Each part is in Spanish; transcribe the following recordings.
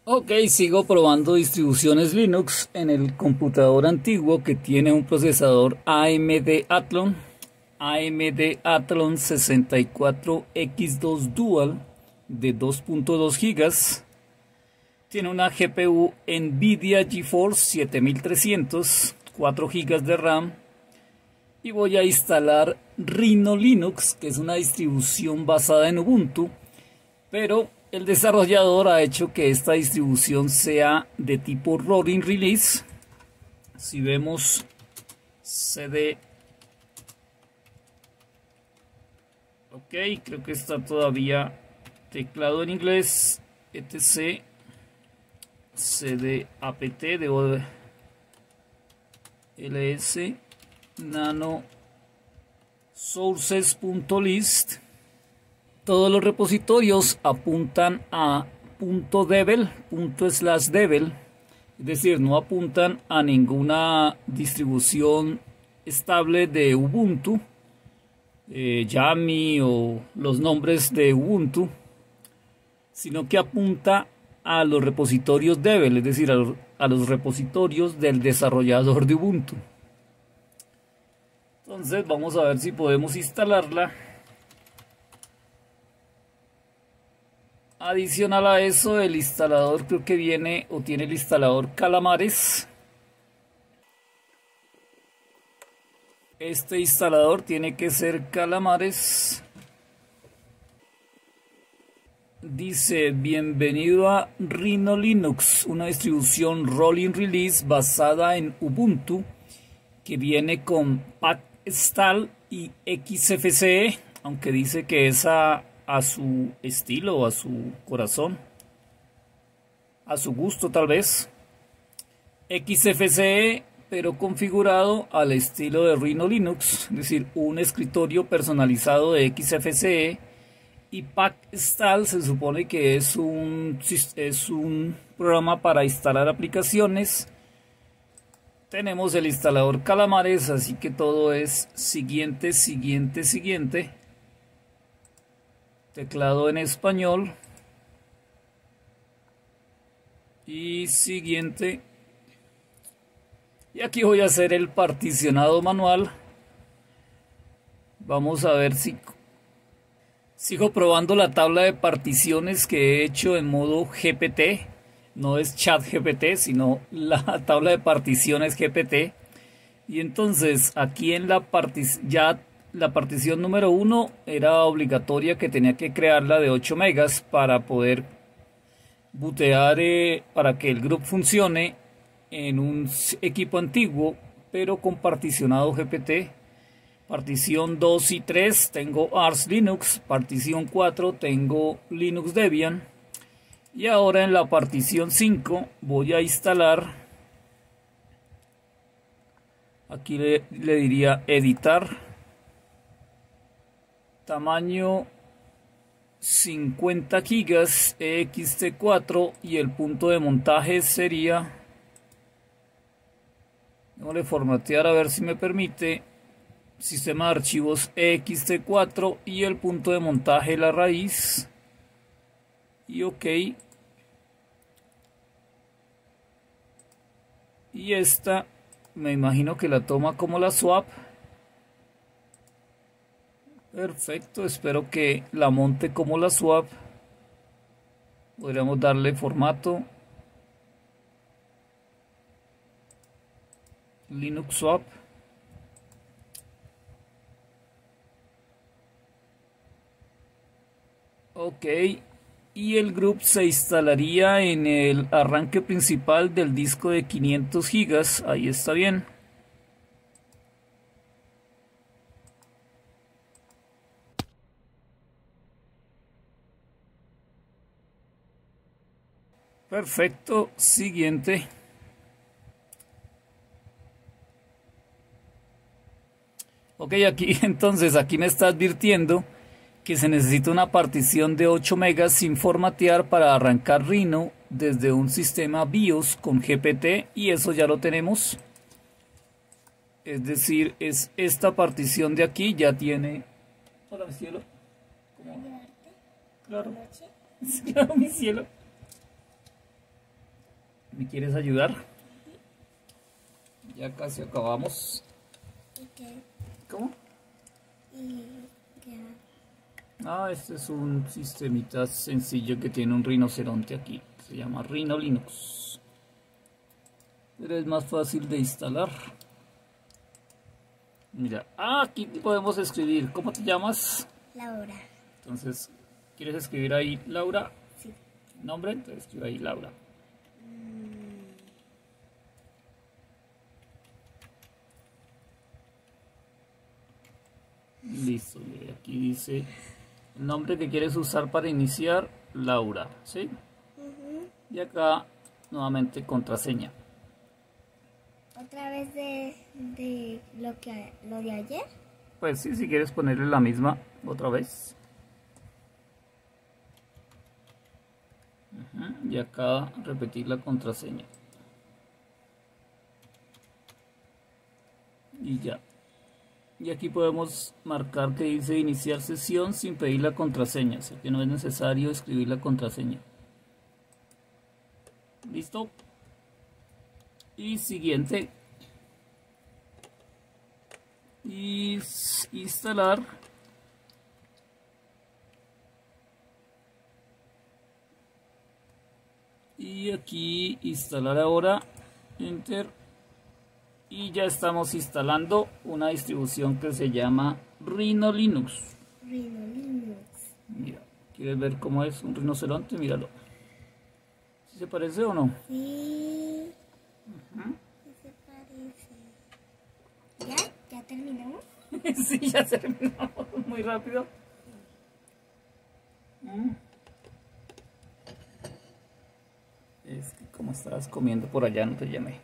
Ok, sigo probando distribuciones Linux en el computador antiguo que tiene un procesador AMD Athlon 64X2 Dual de 2.2 GB. Tiene una GPU Nvidia GeForce 7300, 4 GB de RAM. Y voy a instalar Rhino Linux, que es una distribución basada en Ubuntu, pero el desarrollador ha hecho que esta distribución sea de tipo Rolling Release. Si vemos CD, ok, creo que está todavía teclado en inglés, etc. CD apt, debo de ls nano sources.list. Todos los repositorios apuntan a .devel, ./devel, es decir, no apuntan a ninguna distribución estable de Ubuntu, Yami o los nombres de Ubuntu, sino que apunta a los repositorios devel, es decir, a los repositorios del desarrollador de Ubuntu. Entonces vamos a ver si podemos instalarla. Adicional a eso, el instalador creo que viene o tiene el instalador Calamares. Este instalador tiene que ser Calamares. Dice: bienvenido a Rhino Linux, una distribución Rolling Release basada en Ubuntu que viene con Packstall y XFCE, aunque dice que es a su estilo, a su corazón, a su gusto tal vez. XFCE, pero configurado al estilo de Rhino Linux, es decir, un escritorio personalizado de XFCE. Y Packstall se supone que es un programa para instalar aplicaciones. Tenemos el instalador Calamares, así que todo es siguiente. Teclado en español. Y siguiente. Y aquí voy a hacer el particionado manual. Vamos a ver si sigo probando la tabla de particiones que he hecho en modo GPT. No es chat GPT, sino la tabla de particiones GPT. Y entonces aquí en la partición número 1 era obligatoria, que tenía que crearla de 8 megas para poder bootear, para que el grupo funcione en un equipo antiguo, pero con particionado GPT. Partición 2 y 3 tengo Arch Linux, partición 4 tengo Linux Debian. Y ahora en la partición 5 voy a instalar, aquí le diría editar, tamaño 50 GB ext4, y el punto de montaje sería, démosle formatear a ver si me permite, sistema de archivos ext4, y el punto de montaje la raíz, y ok. Y esta me imagino que la toma como la swap. Perfecto, espero que la monte como la swap. Podríamos darle formato Linux swap. Ok. Y el group se instalaría en el arranque principal del disco de 500 GB. Ahí está bien. Perfecto. Siguiente. Ok, aquí entonces aquí me está advirtiendo que se necesita una partición de 8 megas sin formatear para arrancar Rhino desde un sistema BIOS con GPT, y eso ya lo tenemos. Es decir, es esta partición de aquí, ya tiene... Hola, mi cielo. ¿Cómo? Claro. Claro, mi cielo. ¿Me quieres ayudar? Ya casi acabamos. ¿Y qué? ¿Cómo? ¿Y qué? Este es un sistemita sencillo que tiene un rinoceronte aquí. Se llama Rhino Linux. Pero es más fácil de instalar. Mira, aquí podemos escribir. ¿Cómo te llamas? Laura. Entonces, ¿quieres escribir ahí Laura? Sí. ¿Nombre? Entonces escribe ahí Laura. Listo, y aquí dice el nombre que quieres usar para iniciar, Laura, ¿sí? Y acá nuevamente contraseña. ¿Otra vez de lo de ayer? Pues sí, si quieres ponerle la misma otra vez. Y acá repetir la contraseña. Y ya. Y aquí podemos marcar que dice iniciar sesión sin pedir la contraseña, o sea que no es necesario escribir la contraseña. ¿Listo? Y siguiente. Y instalar. Y aquí instalar ahora. Enter. Y ya estamos instalando una distribución que se llama Rhino Linux. Rhino Linux. Mira, ¿quieres ver cómo es un rinoceronte? Míralo. ¿Sí se parece o no? Sí. Sí se parece. ¿Ya terminamos? Sí, ya terminamos muy rápido. Es que como estabas comiendo por allá no te llamé.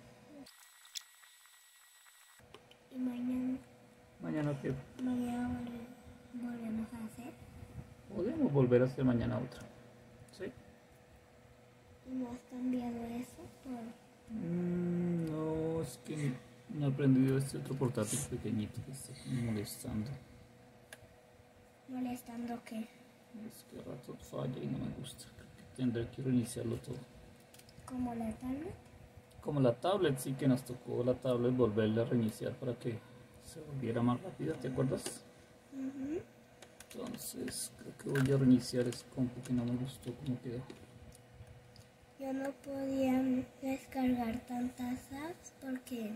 ¿Y mañana? Mañana qué. Mañana volvemos a hacer. Podemos volver a hacer mañana otra. ¿Sí? ¿Y no has cambiado eso por...? No, es que no he aprendido este otro portátil pequeñito que está molestando. ¿Molestando qué? Es que a rato falla y no me gusta. Creo que tendré que reiniciarlo todo. ¿Como la tablet? Como la tablet, sí que nos tocó la tablet volverla a reiniciar para que se volviera más rápida, ¿te acuerdas? Entonces creo que voy a reiniciar ese compu que no me gustó como quedó. Yo no podía descargar tantas apps porque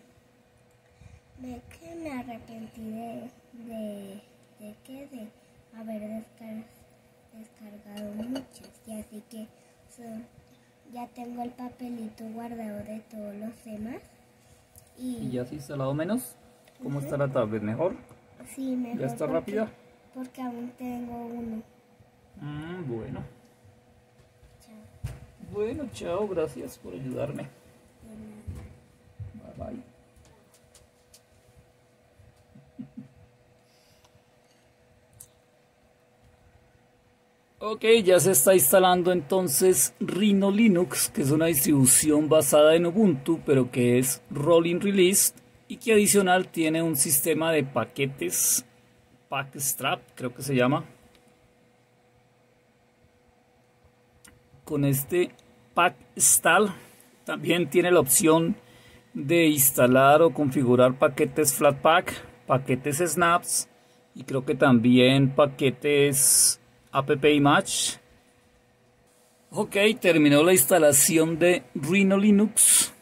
me arrepentí de haber descargado muchas, y así que ya tengo el papelito guardado de todos los demás. ¿Y ya has instalado menos? ¿Cómo está la tablet? ¿Mejor? Sí, mejor. ¿Ya está rápida? Porque aún tengo uno. Bueno. Chao. Bueno, chao, gracias por ayudarme. Bye bye. Ok, ya se está instalando entonces Rhino Linux, que es una distribución basada en Ubuntu, pero que es Rolling Release y que adicional tiene un sistema de paquetes, Packstrap, creo que se llama. Con este Packstall también tiene la opción de instalar o configurar paquetes Flatpak, paquetes Snaps y creo que también paquetes app-image. Ok, terminó la instalación de Rhino Linux.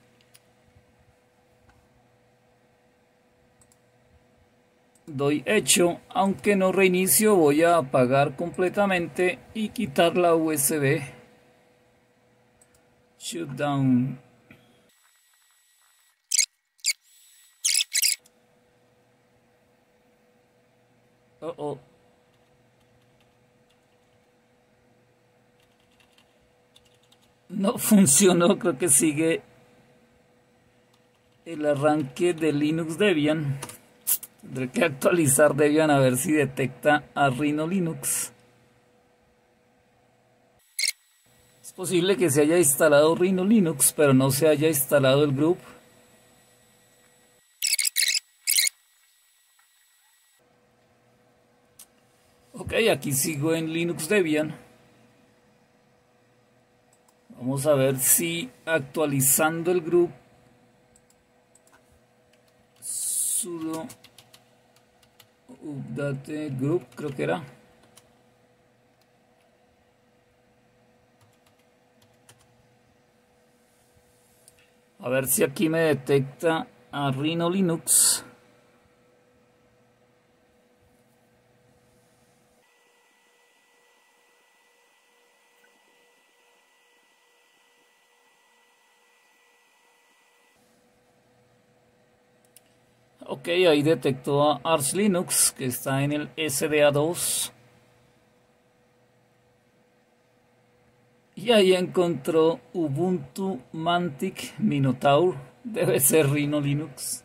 Doy hecho, aunque no reinicio, voy a apagar completamente y quitar la USB. Shutdown. Oh. No funcionó, creo que sigue el arranque de Linux Debian. Tendré que actualizar Debian a ver si detecta a Rhino Linux. Es posible que se haya instalado Rhino Linux, pero no se haya instalado el group. Ok, aquí sigo en Linux Debian. Vamos a ver si actualizando el grupo sudo update group, creo que era. A ver si aquí me detecta a Rhino Linux. Ok, ahí detectó a Arch Linux, que está en el SDA2. Y ahí encontró Ubuntu Mantic Minotaur. Debe ser Rhino Linux.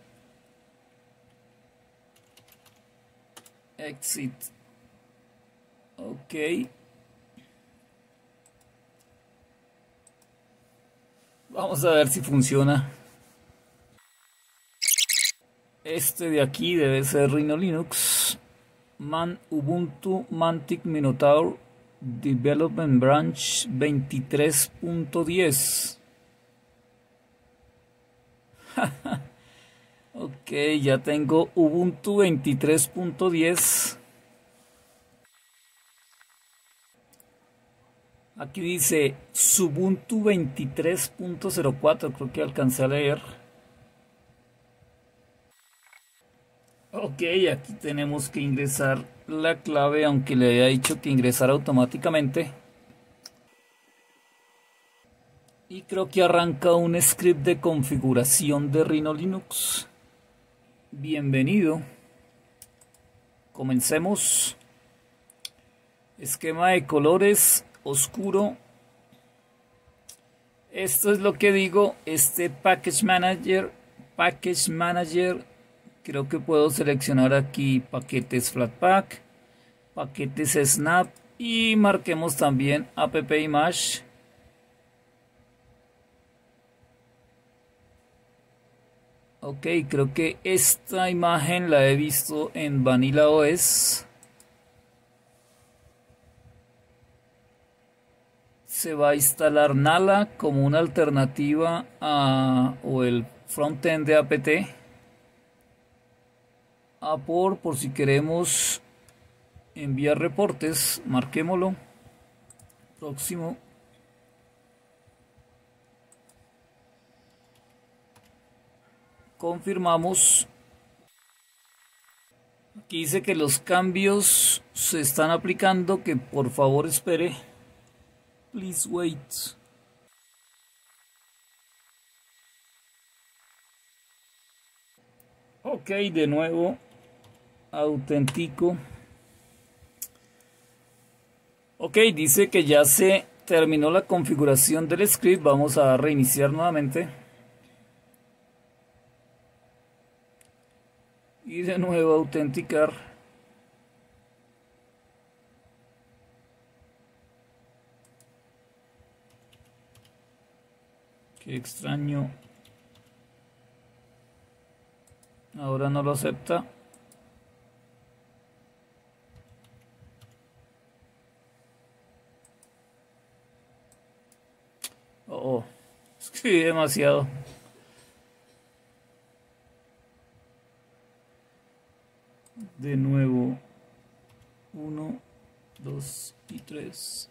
Exit. Ok. Vamos a ver si funciona. Este de aquí debe ser Rhino Linux. Ubuntu Mantic Minotaur Development Branch 23.10. Ok, ya tengo Ubuntu 23.10. Aquí dice Ubuntu 23.04, creo que alcancé a leer. Ok, aquí tenemos que ingresar la clave, aunque le había dicho que ingresara automáticamente. Y creo que arranca un script de configuración de Rhino Linux. Bienvenido. Comencemos. Esquema de colores oscuro. Esto es lo que digo. Este Package Manager. Creo que puedo seleccionar aquí paquetes Flatpak, paquetes Snap y marquemos también app image. Ok, creo que esta imagen la he visto en Vanilla OS. Se va a instalar Nala como una alternativa o el frontend de apt. Por si queremos enviar reportes, marquémoslo. Próximo. Confirmamos. Aquí dice que los cambios se están aplicando, que por favor espere. Please wait. Ok, de nuevo autentico. Ok, dice que ya se terminó la configuración del script. Vamos a reiniciar nuevamente. Y de nuevo autenticar. Qué extraño. Ahora no lo acepta. Oh, escribí demasiado. De nuevo. 1, 2 y 3.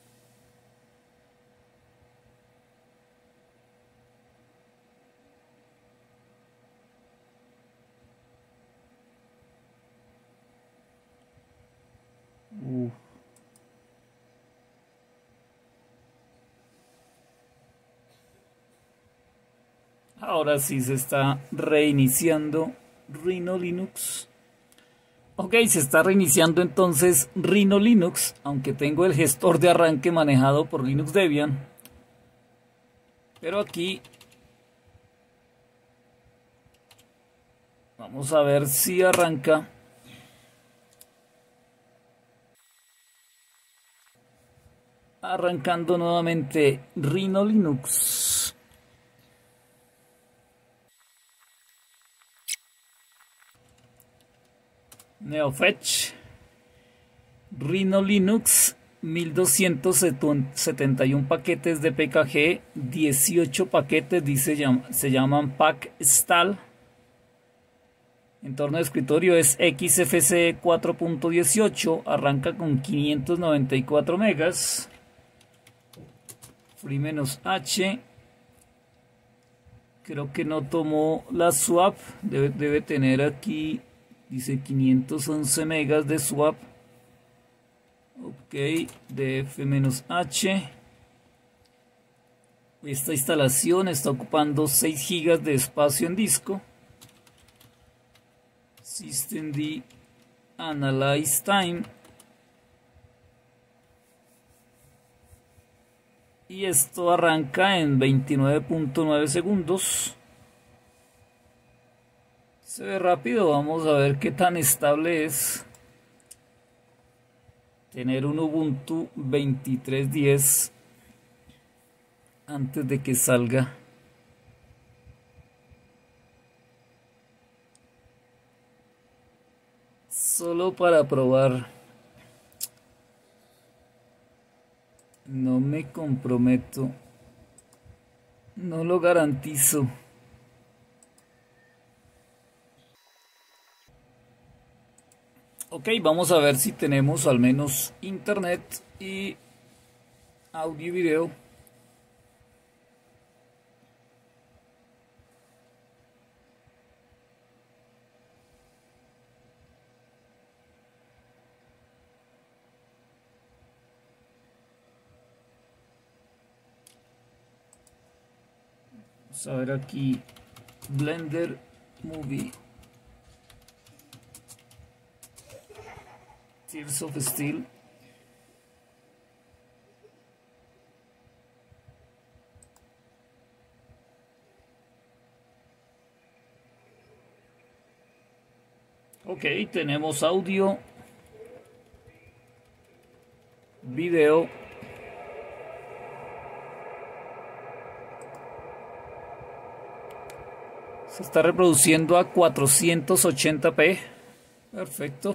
Ahora sí se está reiniciando Rhino Linux. Ok, se está reiniciando entonces Rhino Linux, aunque tengo el gestor de arranque manejado por Linux Debian. Pero aquí vamos a ver si arranca. Arrancando nuevamente Rhino Linux. NeoFetch. Rhino Linux 1271 paquetes de PKG, 18 paquetes se llaman PackStall. Entorno de escritorio es XFCE 4.18, arranca con 594 megas. Free-H, creo que no tomó la swap, debe tener aquí, dice 511 megas de swap. Ok, DF-H. Esta instalación está ocupando 6 GB de espacio en disco. Systemd Analyze Time. Y esto arranca en 29.9 segundos. Se ve rápido, vamos a ver qué tan estable es tener un Ubuntu 23.10 antes de que salga. Solo para probar. No me comprometo. No lo garantizo. Ok, vamos a ver si tenemos al menos internet y audio y video. Vamos a ver aquí Blender Movie. Tears of Steel. Ok, tenemos audio, video. Se está reproduciendo a 480p. Perfecto.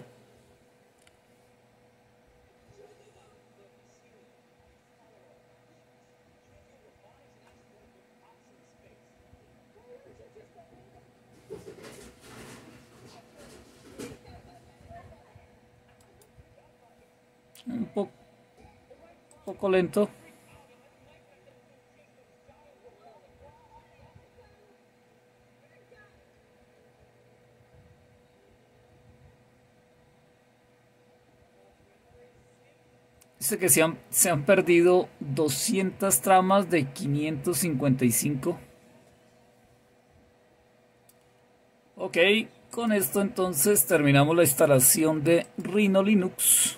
Un poco lento. Dice que se han perdido 200 tramas de 555. Ok, con esto entonces terminamos la instalación de Rhino Linux.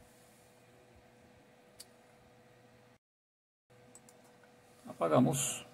Apagamos.